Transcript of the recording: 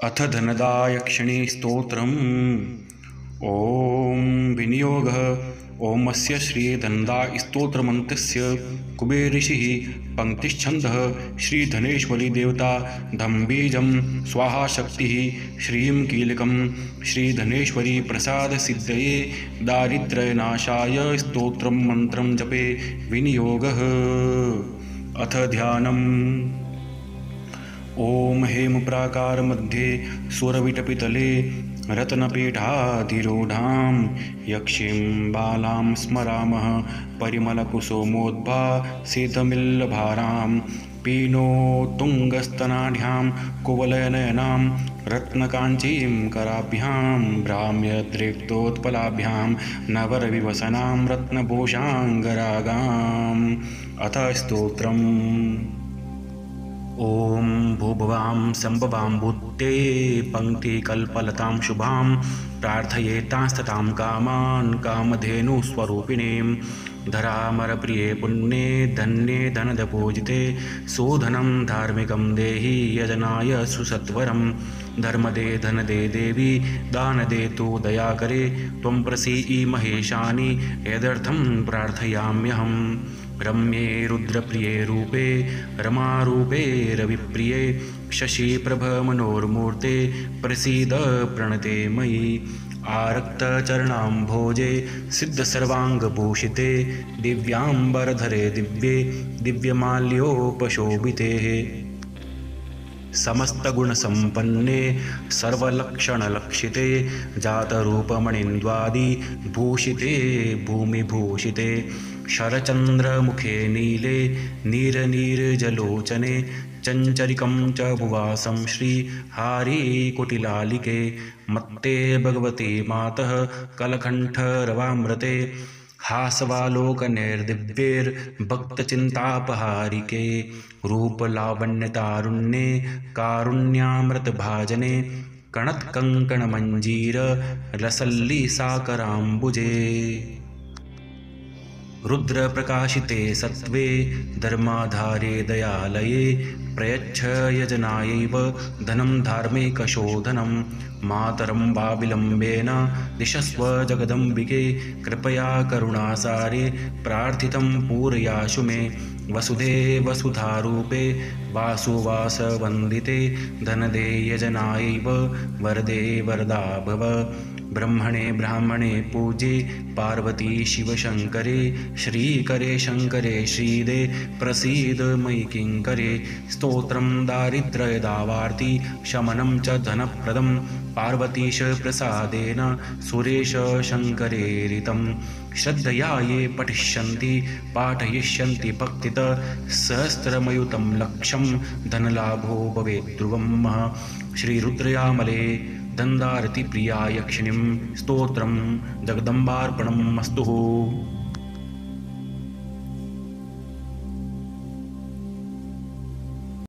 अथ धनदायक्षिणी स्तोत्रम्। ॐ विनियोगः। ओमस्य श्रीधनदास्तोत्रमन्त्रस्य कुबेर ऋषिः पङ्क्तिश्छन्दः श्रीधनेश्वरी देवता धम्बीजं स्वाहा शक्तिः श्रीं कीलकं श्रीधनेश्वरी प्रसादसिद्धये दारिद्र्यनाशाय स्तोत्रं मन्त्रं जपे विनियोगः। अथ ध्यानम्। ॐ हेमप्राकार मध्ये सुरविटपितले रत्नपीठाधिरूढां यक्षीं बालां स्मरामः परिमलकुसुमोद्भासितमिल्लभारां पीनोत्तुङ्गस्तनाढ्यां कुवलयनयनां रत्नकाञ्चीं कराभ्यां भ्राम्यद्रिक्तोत्पलाभ्यां नवरविवसनां रत्नभूषाङ्गरागाम्। अथ स्तोत्रम्। ॐ भूभवां सम्भवां भूते पङ्क्तिकल्पलतां शुभां प्रार्थयेतास्ततां कामान् कामधेनुस्वरूपिणीं धरामरप्रिये पुण्ये धन्ये धनदपूजिते सुधनं धार्मिकं देहि यजनाय सुसत्वरं धर्मदे धनदे देवी दानदे तु दयाकरे त्वं प्रसीदि महेशानि यदर्थं प्रार्थयाम्यहम्। रम्ये रुद्रप्रिये रूपे रमारूपे रविप्रिये शशिप्रभमनोर्मूर्ते प्रसीद प्रणते मयि आरक्तचरणाम्भोजे सिद्धसर्वाङ्गभूषिते दिव्याम्बरधरे दिव्ये दिव्यमाल्योपशोभिते समस्तगुणसम्पन्ने सर्वलक्षणलक्षिते जातरूपमणिन्द्वादि भूषिते भूमिभूषिते शरचन्द्रमुखे नीले नीरनीरजलोचने चञ्चरिकं च भुवासं श्रीहारिकुटिलालिके मत्ते भगवती मातः कलकण्ठरवामृते हासवालोकनैर्दिव्यैर्भक्तचिन्तापहारिके रूपलावण्यतारुण्ये कारुण्यामृतभाजने कणत्कङ्कणमञ्जीरलसल्लिसाकराम्बुजे रुद्रप्रकाशिते सत्त्वे धर्माधारे दयालये प्रयच्छ यजनायैव धनं धार्मिकशोधनं मातरं वा विलम्बेन दिशस्व जगदम्बिके कृपया करुणासारे प्रार्थितं पूरयाशु मे वसुधे वसुधारूपे वासुवासवन्दिते धनदे यजनायैव वरदे वरदा भव ब्रह्मणे ब्राह्मणे पूजे पार्वती शिवशङ्करे श्रीकरे शङ्करे श्रीदे प्रसीद मयि किङ्करे स्तोत्रं दारिद्र्यदावार्ति शमनं च धनप्रदं पार्वतीश प्रसादेन सुरेश शङ्करेरितं श्रद्धया ये पठिष्यन्ति पाठयिष्यन्ति भक्तितः सहस्रमयुतं लक्षं धनलाभो भवेत् ध्रुवम्। श्रीरुद्रयामले दन्दारतिप्रिया यक्षिणीं स्तोत्रं जगदम्बार्पणम् अस्तु।